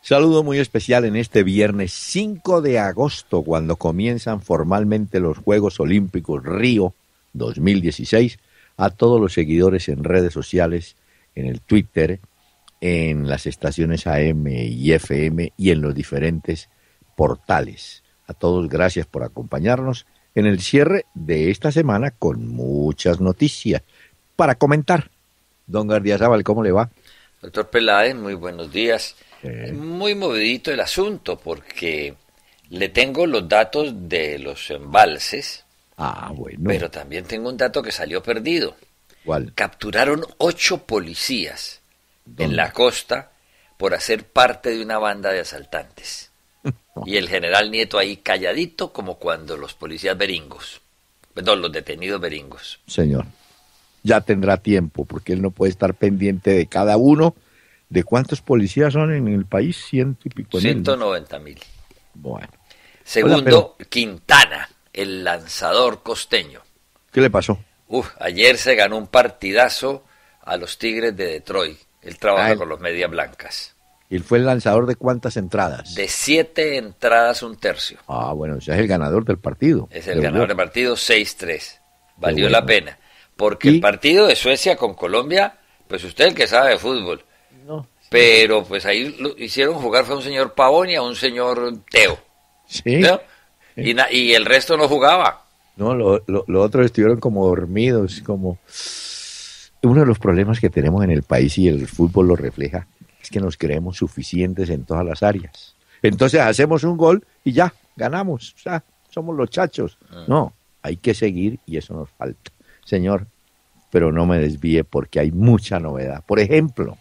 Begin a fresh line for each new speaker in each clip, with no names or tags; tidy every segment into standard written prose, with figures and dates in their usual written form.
Saludo muy especial en este viernes 5 de agosto, cuando comienzan formalmente los Juegos Olímpicos Río 2016, a todos los seguidores en redes sociales, en el Twitter, en las estaciones AM y FM y en los diferentes portales. A todos gracias por acompañarnos en el cierre de esta semana con muchas noticias para comentar. Don Gardiazabal, ¿cómo le va?
Doctor Peláez, muy buenos días. Muy movidito el asunto porque le tengo los datos de los embalses.
Bueno.
Pero también tengo un dato que salió perdido.
¿Cuál?
Capturaron 8 policías
¿Dónde?
en la costa por hacer parte de una banda de asaltantes. Y el general Nieto ahí calladito como cuando los policías beringos. Perdón, los detenidos beringos.
Señor, ya tendrá tiempo porque él no puede estar pendiente de cada uno. ¿De cuántos policías son en el país? 100 y pico.
190.000.
Bueno.
Segundo, Quintana, el lanzador costeño.
¿Qué le pasó?
Ayer se ganó un partidazo a los Tigres de Detroit. Él trabaja con los Medias Blancas.
¿Y él fue el lanzador de cuántas entradas?
De 7 entradas, 1/3.
Bueno, o sea, es el ganador del partido.
Es el ganador del partido, 6-3. Valió
bueno.
la pena. Porque el partido de Suecia con Colombia, pues usted el que sabe de fútbol.
No.
Pero pues ahí lo hicieron jugar fue un señor Pavón y a un señor Teo.
Sí.
¿No? Y el resto no jugaba.
No, los otros estuvieron como dormidos, como... Uno de los problemas que tenemos en el país y el fútbol lo refleja, es que nos creemos suficientes en todas las áreas. Entonces hacemos un gol y ya, ganamos, o sea, somos los chachos. No, hay que seguir y eso nos falta. Señor, pero no me desvíe porque hay mucha novedad. Por ejemplo,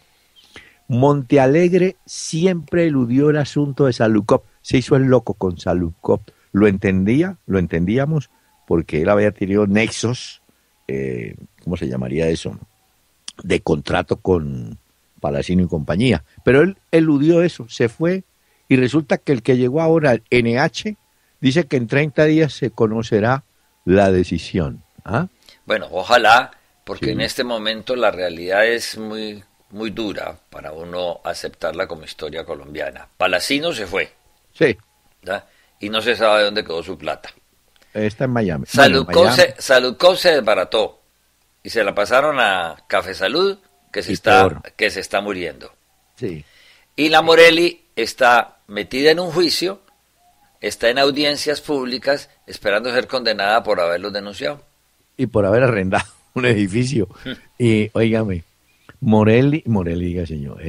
Montealegre siempre eludió el asunto de Salukov. Se hizo el loco con Salukov. Lo entendíamos, porque él había tenido nexos, ¿cómo se llamaría eso? De contrato con Palacino y compañía. Pero él eludió eso, se fue, y resulta que el que llegó ahora, el NH, dice que en 30 días se conocerá la decisión.
Bueno, ojalá, porque
sí.
En este momento la realidad es muy, muy dura para uno aceptarla como historia colombiana. Palacino se fue.
Sí.
¿Ya? Y no se sabe dónde quedó su plata.
Está en Miami.
Saludcov se desbarató y se la pasaron a Café Salud, que se está muriendo.
Sí.
Y la Morelli está metida en un juicio, está en audiencias públicas, esperando ser condenada por haberlos denunciado.
Y por haber arrendado un edificio. Y, óigame, Morelli, diga señor,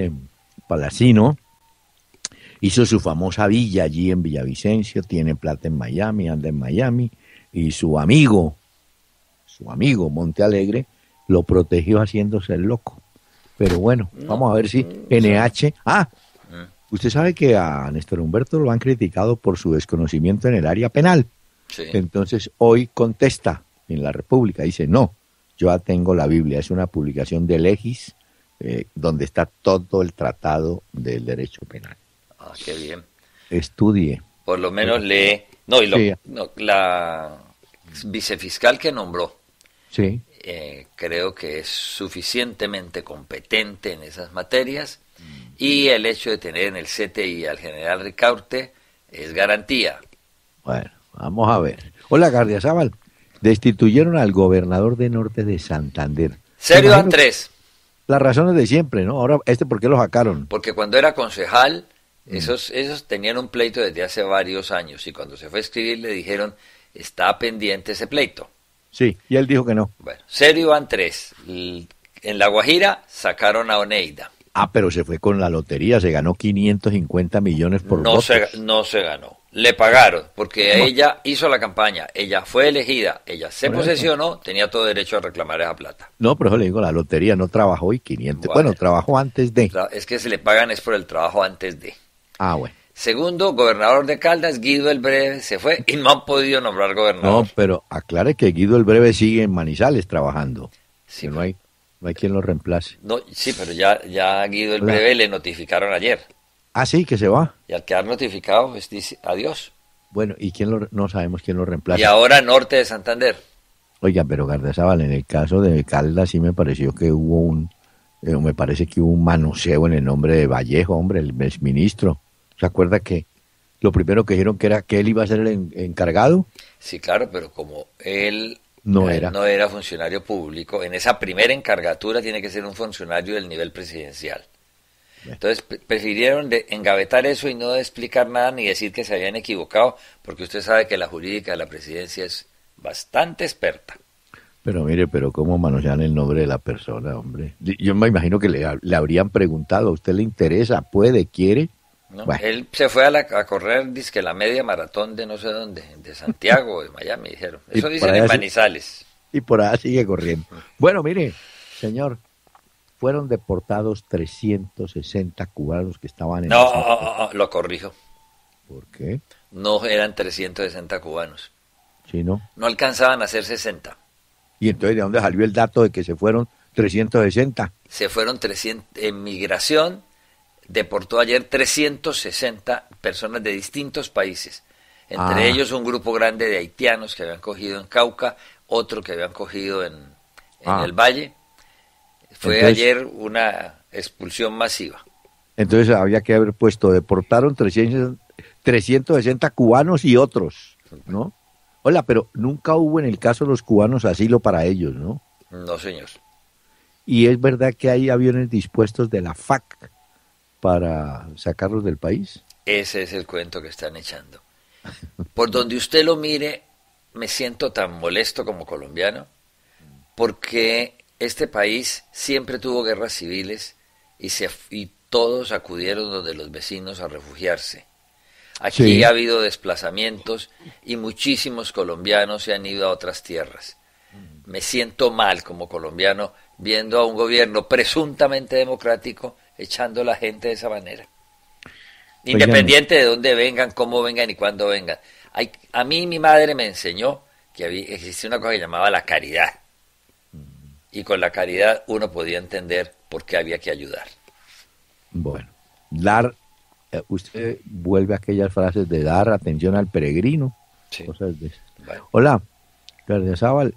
Palacino hizo su famosa villa allí en Villavicencio, tiene plata en Miami, anda en Miami, y su amigo Montealegre lo protegió haciéndose el loco. Pero bueno, vamos a ver si NH... usted sabe que a Néstor Humberto lo han criticado por su desconocimiento en el área penal.
Sí.
Entonces hoy contesta en La República, dice, no, yo ya tengo la Biblia, es una publicación de Legis, donde está todo el tratado del derecho penal.
Qué bien.
Estudie.
Por lo menos lee... la vicefiscal que nombró,
sí.
Creo que es suficientemente competente en esas materias, y el hecho de tener en el CTI al general Ricaurte es garantía.
Bueno, vamos a ver. Hola, Gardiazabal. Destituyeron al gobernador de Norte de Santander.
Sergio Andrés.
Las razones de siempre, ¿no? Ahora, ¿por qué lo sacaron?
Porque cuando era concejal, esos tenían un pleito desde hace varios años, y cuando se fue a escribir le dijeron, está pendiente ese pleito.
Sí, y él dijo que no.
Bueno, Sergio Andrés. En La Guajira sacaron a Oneida.
Pero se fue con la lotería, se ganó 550 millones por votos.
No se ganó. Le pagaron, porque ella hizo la campaña, ella fue elegida, ella se posesionó, tenía todo derecho a reclamar esa plata.
No, pero eso le digo, la lotería no trabajó y 500... Bueno, trabajó antes de...
Es que se le pagan es por el trabajo antes de.
Bueno.
Segundo, gobernador de Caldas, Guido el Breve, se fue y no han podido nombrar gobernador.
No, pero aclare que Guido el Breve sigue en Manizales trabajando.
Sí,
que no hay quien lo reemplace.
No, sí, pero ya Guido el Breve le notificaron ayer.
Sí, que se va.
Y al quedar notificado, pues dice adiós.
Bueno, ¿y no sabemos quién lo reemplaza?
Y ahora Norte de Santander.
Oiga, pero Gardiazabal, en el caso de Caldas sí me pareció que hubo Me parece que hubo un manoseo en el nombre de Vallejo, hombre, el exministro. ¿Se acuerda que lo primero que dijeron que era que él iba a ser el encargado?
Sí, claro, pero como
No
él
era.
no era funcionario público, en esa primera encargatura tiene que ser un funcionario del nivel presidencial.
Bueno,
Entonces prefirieron engavetar eso y no explicar nada ni decir que se habían equivocado, porque usted sabe que la jurídica de la presidencia es bastante experta.
pero mire, pero cómo manosean el nombre de la persona, hombre. Yo me imagino que le habrían preguntado, ¿a usted le interesa? ¿Puede? ¿Quiere?
¿No?
Bueno,
Él se fue a correr, dizque la media maratón de no sé dónde, de Santiago o de Miami, dijeron.
y
Eso
por
dicen en
allá,
Manizales.
y por allá sigue corriendo. Bueno, mire, señor, fueron deportados 360 cubanos que estaban en
No,
esa...
lo corrijo.
¿Por qué?
No eran 360 cubanos.
¿Sí, no?
No alcanzaban a ser 60.
Y entonces, ¿de dónde salió el dato de que se fueron 360?
Se fueron 300. En migración deportó ayer 360 personas de distintos países. Entre
Ah,
ellos un grupo grande de haitianos que habían cogido en Cauca, otro que habían cogido en el Valle. Fue
entonces,
ayer una expulsión masiva.
entonces había que haber puesto, deportaron 360 cubanos y otros, ¿no? Hola, pero nunca hubo en el caso de los cubanos asilo para ellos, ¿no?
No, señor.
Y es verdad que hay aviones dispuestos de la FAC para sacarlos del país.
Ese es el cuento que están echando. Por donde usted lo mire, me siento tan molesto como colombiano, porque este país siempre tuvo guerras civiles y todos acudieron donde los vecinos a refugiarse. Aquí
Sí.
ha habido desplazamientos y muchísimos colombianos se han ido a otras tierras. Me siento mal como colombiano viendo a un gobierno presuntamente democrático echando a la gente de esa manera.
Oigan,
Independiente de dónde vengan, cómo vengan y cuándo vengan. A mí mi madre me enseñó que existía una cosa que llamaba la caridad. Y con la caridad uno podía entender por qué había que ayudar.
bueno, usted vuelve a aquellas frases de dar atención al peregrino,
Sí.
cosas de esas.
Bueno,
Hola, Gardiazabal,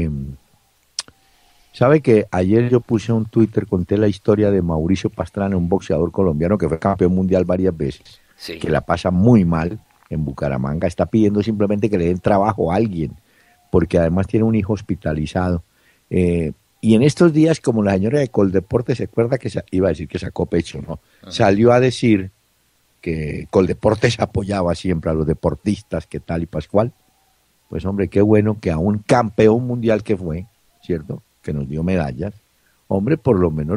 sabe que ayer yo puse un Twitter, conté la historia de Mauricio Pastrana, un boxeador colombiano que fue campeón mundial varias veces,
sí.
que la pasa muy mal en Bucaramanga, está pidiendo simplemente que le den trabajo a alguien, porque además tiene un hijo hospitalizado. Y en estos días, como la señora de Coldeporte se acuerda que iba a decir que sacó pecho, ¿no?
Ajá.
Salió a decir que Coldeportes apoyaba siempre a los deportistas, que tal y pascual. Pues hombre, qué bueno que a un campeón mundial que fue, ¿cierto? Que nos dio medallas, hombre, por lo menos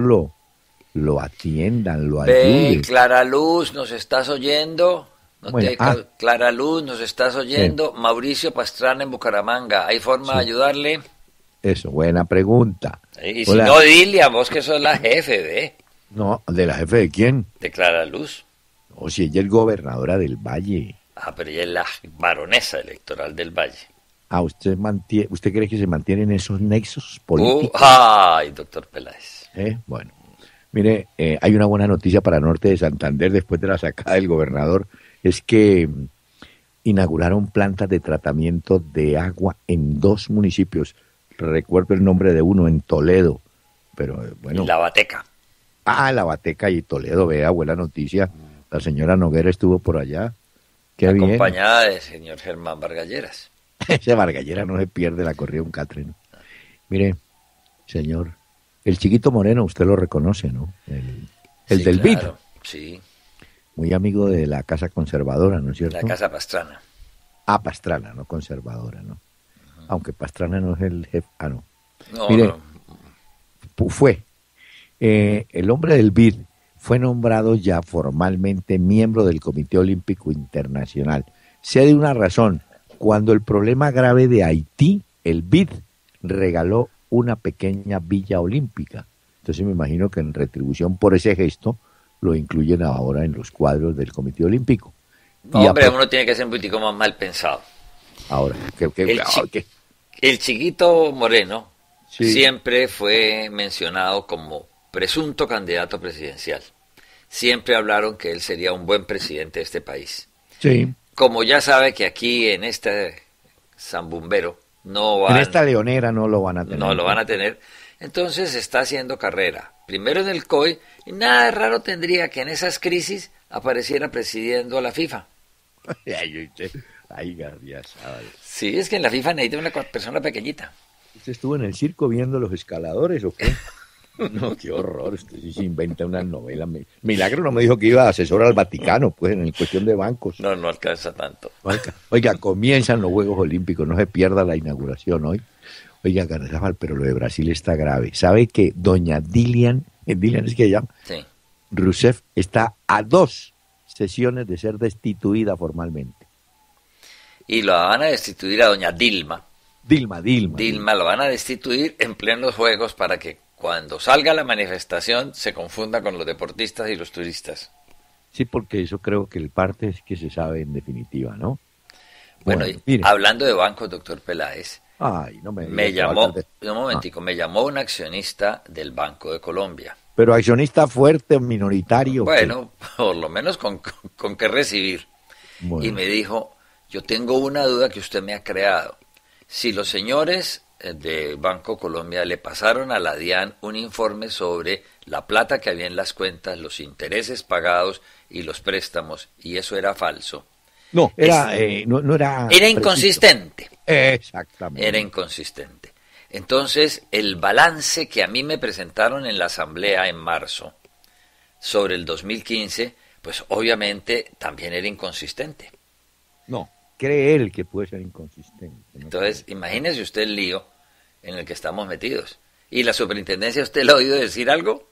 lo atiendan, lo
Ve,
ayuden.
Clara Luz, ¿nos estás oyendo?
Bueno,
Clara Luz, ¿nos estás oyendo? Mauricio Pastrana en Bucaramanga, ¿hay forma de
sí,
ayudarle?
eso, buena pregunta.
Y si
Hola,
no, dile a vos que sos la jefe, ¿ve?
no, ¿de la jefe de quién?
De Clara Luz.
O si ella es gobernadora del Valle.
Ah, pero ella es la baronesa electoral del Valle.
Ah, ¿usted cree que se mantienen esos nexos políticos?
Ay, doctor Peláez.
Bueno, mire, hay una buena noticia para Norte de Santander después de la sacada del gobernador, es que inauguraron plantas de tratamiento de agua en 2 municipios. Recuerdo el nombre de uno, en Toledo, pero bueno.
Y la Bateca.
La Bateca y Toledo, vea, buena noticia. La señora Noguera estuvo por allá. Qué bien.
Acompañada del señor Germán Vargalleras.
Ese Vargallera no se pierde la corrida un catre, ¿no? Mire, señor, el Chiquito Moreno, usted lo reconoce, ¿no? El
Sí,
del BID,
claro, sí,
muy amigo de la Casa Conservadora, ¿no es cierto?
la Casa Pastrana.
Pastrana, no conservadora, ¿no? Aunque Pastrana no es el jefe. No.
No,
Mire,
no.
fue. El hombre del BID fue nombrado ya formalmente miembro del Comité Olímpico Internacional. Sé de una razón. Cuando el problema grave de Haití, el BID regaló una pequeña villa olímpica. Entonces me imagino que en retribución por ese gesto lo incluyen ahora en los cuadros del Comité Olímpico.
No, hombre, uno tiene que ser un poquitico más mal pensado.
Ahora,
el Chiquito Moreno
sí,
siempre fue mencionado como presunto candidato presidencial. Siempre hablaron que él sería un buen presidente de este país.
sí.
Como ya sabe que aquí en este Zambumbero no van,
En esta leonera no lo van a tener.
no lo van a tener, Entonces está haciendo carrera, primero en el COI, y nada de raro tendría que en esas crisis apareciera presidiendo a la FIFA.
Ay, gracias.
Sí, es que en la FIFA necesita una persona pequeñita.
¿Usted estuvo en el circo viendo los escaladores o qué? No, qué horror, usted sí se inventa una novela. Milagro no me dijo que iba a asesor al Vaticano, pues, en cuestión de bancos.
No, no alcanza tanto.
Oiga, comienzan los Juegos Olímpicos, no se pierda la inauguración hoy. Oiga, García, pero lo de Brasil está grave. ¿Sabe que doña Dilian es que llama?
Sí.
Rousseff está a 2 sesiones de ser destituida formalmente.
Y la van a destituir a doña Dilma. Dilma lo van a destituir en plenos juegos para que cuando salga la manifestación se confunda con los deportistas y los turistas.
Sí, porque eso creo que el parte es que se sabe en definitiva, ¿no?
Bueno, hablando de bancos, doctor Peláez,
ay, no
me llamó, un momentico, me llamó un accionista del Banco de Colombia.
Pero accionista fuerte, minoritario.
Bueno, por lo menos con qué recibir. Bueno. Y me dijo, yo tengo una duda que usted me ha creado. Si los señores de Banco Colombia le pasaron a la DIAN un informe sobre la plata que había en las cuentas, los intereses pagados y los préstamos, y eso era falso.
No, no era...
Era inconsistente.
Exactamente.
Era inconsistente. Entonces, el balance que a mí me presentaron en la Asamblea en marzo sobre el 2015, pues obviamente también era inconsistente.
No, cree él que puede ser inconsistente. ¿No?
Entonces, imagínese usted el lío en el que estamos metidos. ¿Y la superintendencia, usted le ha oído decir algo?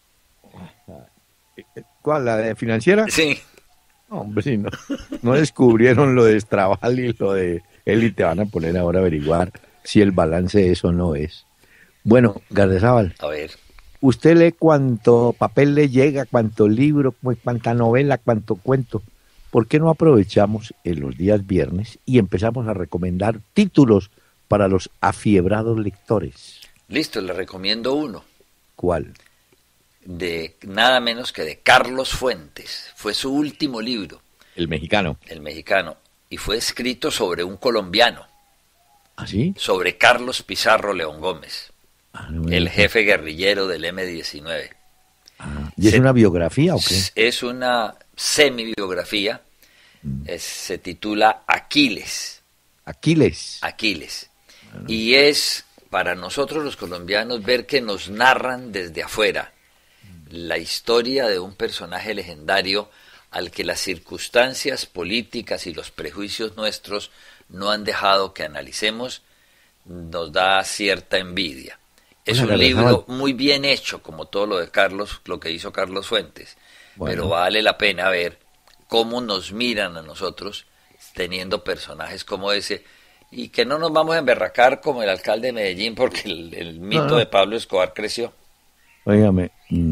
¿Cuál, la de financiera?
Sí.
Hombre, sí, no descubrieron lo de Estrabal y lo de él y te van a poner ahora a averiguar si el balance es o no es. Bueno, Gardezábal,
a ver,
usted lee cuánto papel le llega, cuánto libro, cuánta novela, cuánto cuento. ¿Por qué no aprovechamos en los días viernes y empezamos a recomendar títulos para los afiebrados lectores?
Listo, le recomiendo uno.
¿Cuál?
De nada menos que de Carlos Fuentes. Fue su último libro.
El mexicano.
El mexicano. Y fue escrito sobre un colombiano.
¿Ah, sí?
Sobre Carlos Pizarro León Gómez. El jefe guerrillero del M-19.
¿Y es una biografía o qué?
Es una semi-biografía. Se titula Aquiles.
Aquiles.
Y es para nosotros los colombianos ver que nos narran desde afuera la historia de un personaje legendario al que las circunstancias políticas y los prejuicios nuestros no han dejado que analicemos, nos da cierta envidia. Es un libro muy bien hecho, como todo lo de Carlos, lo que hizo Carlos Fuentes, pero vale la pena ver cómo nos miran a nosotros teniendo personajes como ese, y que no nos vamos a emberracar como el alcalde de Medellín, porque el mito de Pablo Escobar creció.
Óigame,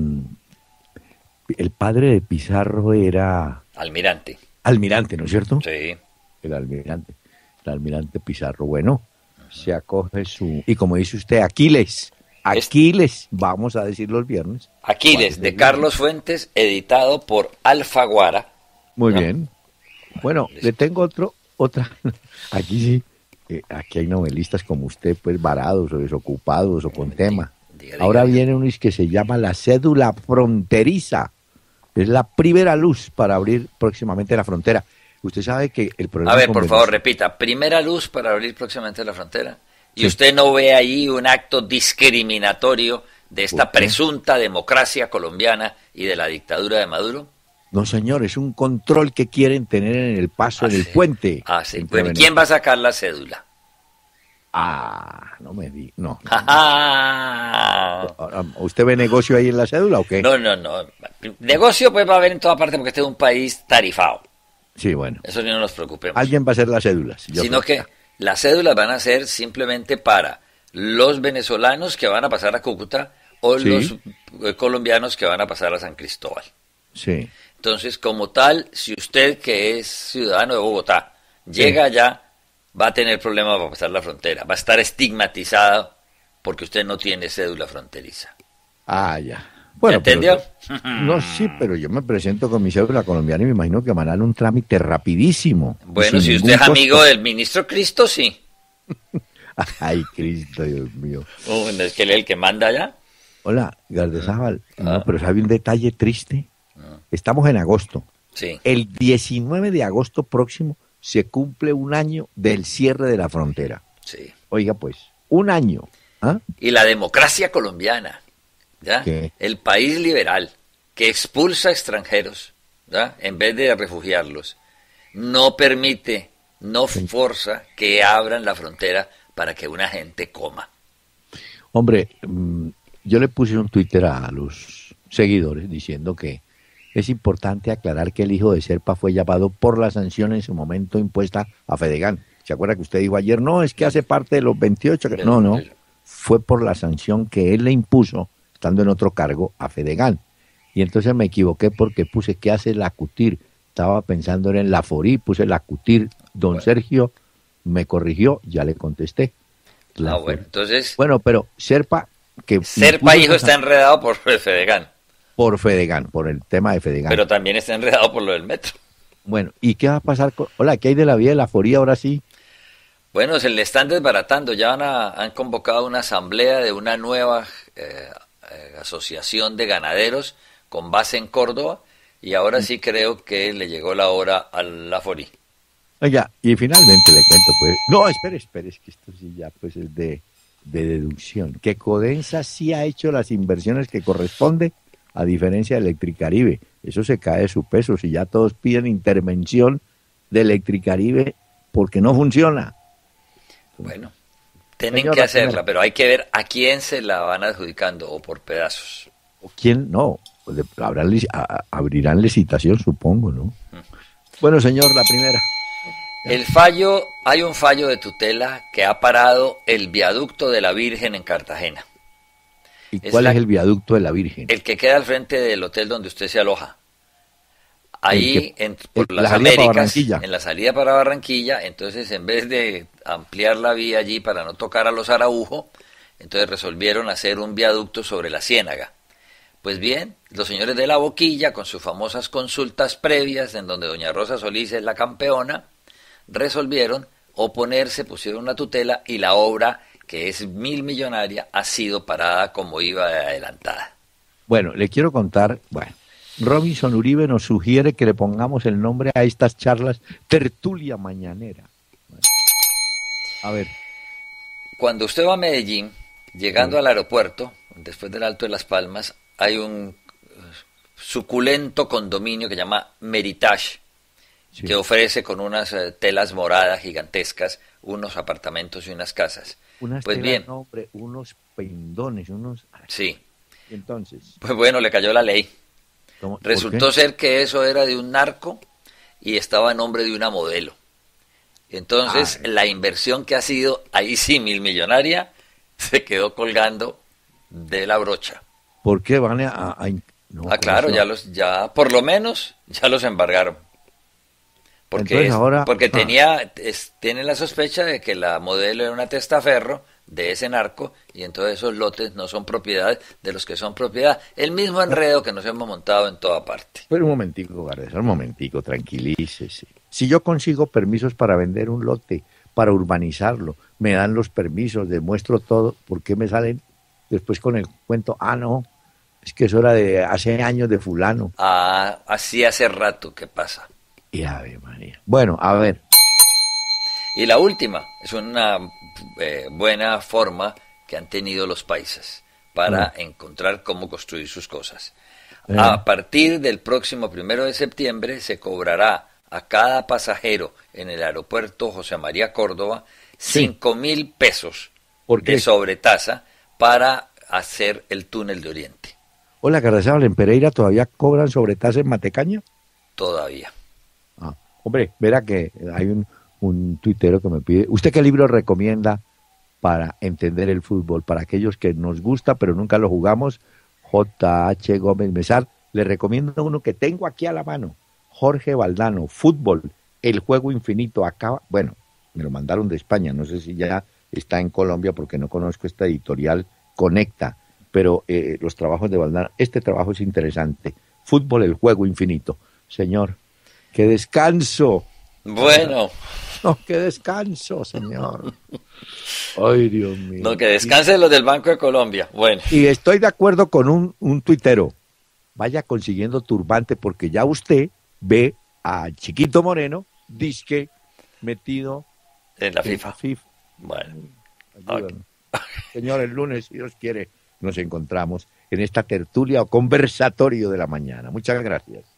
el padre de Pizarro era...
Almirante.
Almirante, ¿no es cierto?
Sí.
El almirante Pizarro. Bueno, se acoge su... Y como dice usted, Aquiles, vamos a decir los viernes.
Aquiles, de Carlos Fuentes, editado por Alfaguara.
Muy bien. Bueno, le tengo otra. Aquí sí, aquí hay novelistas como usted, pues varados o desocupados o con tema. Ahora viene uno que se llama La Cédula Fronteriza. Es la primera luz para abrir próximamente la frontera. Usted sabe que el problema...
A ver, por favor, repita. Primera luz para abrir próximamente la frontera. ¿Y usted no ve ahí un acto discriminatorio de esta presunta democracia colombiana y de la dictadura de Maduro?
No, señor, es un control que quieren tener en el paso del puente.
Ah, sí. Bueno, ¿quién va a sacar la cédula?
No me di, no. ¿Usted ve negocio ahí en la cédula o qué?
No. Negocio pues va a haber en toda parte porque este es un país tarifado.
Sí, bueno.
Eso no nos preocupemos.
Alguien va a hacer las cédulas.
Sino que las cédulas van a ser simplemente para los venezolanos que van a pasar a Cúcuta o los colombianos que van a pasar a San Cristóbal.
Sí.
Entonces, como tal, si usted que es ciudadano de Bogotá llega allá, va a tener problemas para pasar la frontera. Va a estar estigmatizado porque usted no tiene cédula fronteriza.
Ya. Bueno,
¿entendió?
No, sí, pero yo me presento con mi cédula colombiana y me imagino que me harán un trámite rapidísimo.
Bueno, si usted es amigo del ministro Cristo, sí.
Ay, Cristo, Dios mío.
¿No es que él es el que manda allá?
Hola, Gardezábal. No, pero ¿sabe un detalle triste? Estamos en agosto.
Sí.
El 19 de agosto próximo se cumple un año del cierre de la frontera.
Sí.
Oiga, pues, un año. ¿Ah?
Y la democracia colombiana, ¿ya?
¿Qué?
El país liberal que expulsa extranjeros, ¿ya? En vez de refugiarlos, no permite, no forza que abran la frontera para que una gente coma.
Hombre, yo le puse un Twitter a los seguidores diciendo que es importante aclarar que el hijo de Serpa fue llamado por la sanción en su momento impuesta a Fedegan. ¿Se acuerda que usted dijo ayer? No, es que hace parte de los 28. No. Fue por la sanción que él le impuso, estando en otro cargo, a Fedegan. Y entonces me equivoqué porque puse ¿qué hace la CUTIR? Estaba pensando en la FORI, puse la CUTIR. Don Sergio me corrigió, ya le contesté.
Bueno, entonces...
Bueno, pero Serpa...
Serpa hijo está enredado por Fedegan.
Por Fedegan, por el tema de Fedegan.
Pero también está enredado por lo del metro.
Bueno, ¿y qué va a pasar con... Hola, ¿qué hay de la vía de la FORI ahora sí?
Bueno, se le están desbaratando. Ya han convocado una asamblea de una nueva asociación de ganaderos con base en Córdoba y ahora sí creo que le llegó la hora a la FORI.
Oiga, y finalmente le cuento, pues... No, espere, es que esto sí ya pues es de deducción. Que Codensa sí ha hecho las inversiones que corresponde, a diferencia de Electricaribe. Eso se cae de su peso. Si ya todos piden intervención de Electricaribe porque no funciona.
Bueno, tienen que hacerla, pero hay que ver a quién se la van adjudicando o por pedazos.
¿O quién? No, abrirán licitación, supongo, ¿no? Bueno, señor, la primera.
Hay un fallo de tutela que ha parado el viaducto de la Virgen en Cartagena.
¿Y cuál es el viaducto de la Virgen?
El que queda al frente del hotel donde usted se aloja. Ahí, por las
la
Américas, en la salida para Barranquilla, entonces en vez de ampliar la vía allí para no tocar a los Araujo, entonces resolvieron hacer un viaducto sobre la Ciénaga. Pues bien, los señores de La Boquilla, con sus famosas consultas previas, en donde doña Rosa Solís es la campeona, resolvieron oponerse, pusieron una tutela y la obra, que es millonaria, ha sido parada como iba adelantada.
Bueno, le quiero contar, Robinson Uribe nos sugiere que le pongamos el nombre a estas charlas Tertulia Mañanera. A ver.
Cuando usted va a Medellín, llegando al aeropuerto, después del Alto de las Palmas, hay un suculento condominio que se llama Meritage, que ofrece con unas telas moradas gigantescas unos apartamentos y unas casas.
Unas
pues
telas,
bien,
no, hombre, unos pendones, unos...
Sí.
Entonces...
Pues bueno, le cayó la ley. Resultó ser que eso era de un narco y estaba a nombre de una modelo. Entonces, la inversión que ha sido, ahí sí, millonaria, se quedó colgando de la brocha.
¿Por qué van a
no, claro, ya por lo menos ya los embargaron. Porque tiene la sospecha de que la modelo era una testaferro de ese narco y entonces esos lotes no son propiedad de los que son propiedad. El mismo enredo que nos hemos montado en toda parte.
Pero un momentico, Gardesa, un momentico, tranquilícese. Si yo consigo permisos para vender un lote, para urbanizarlo, me dan los permisos, demuestro todo, ¿por qué me salen después con el cuento? No, es que eso era de hace años de fulano.
Así hace rato que pasa.
Y Ave María. Bueno, a ver.
Y la última, es una buena forma que han tenido los paisas para encontrar cómo construir sus cosas. A partir del próximo 1 de septiembre se cobrará a cada pasajero en el aeropuerto José María Córdoba 5.000 pesos de sobretasa para hacer el túnel de Oriente.
Hola, Carrasabal, ¿en Pereira todavía cobran sobretasa en Matecaña?
Todavía.
Hombre, verá que hay un tuitero que me pide, ¿usted qué libro recomienda para entender el fútbol? Para aquellos que nos gusta pero nunca lo jugamos, J.H. Gómez Mesar, le recomiendo uno que tengo aquí a la mano, Jorge Valdano, Fútbol, el juego infinito, me lo mandaron de España, no sé si ya está en Colombia porque no conozco esta editorial Conecta, pero los trabajos de Valdano, este trabajo es interesante, Fútbol, el juego infinito. Señor, ¡qué descanso!
Bueno,
No, qué descanso, señor. Ay, Dios mío.
No, que descansen los del Banco de Colombia. Bueno.
Y estoy de acuerdo con un tuitero. Vaya consiguiendo turbante porque ya usted ve a Chiquito Moreno, disque metido
En la FIFA. Bueno.
Okay. Señor, el lunes, si Dios quiere, nos encontramos en esta tertulia o conversatorio de la mañana. Muchas gracias.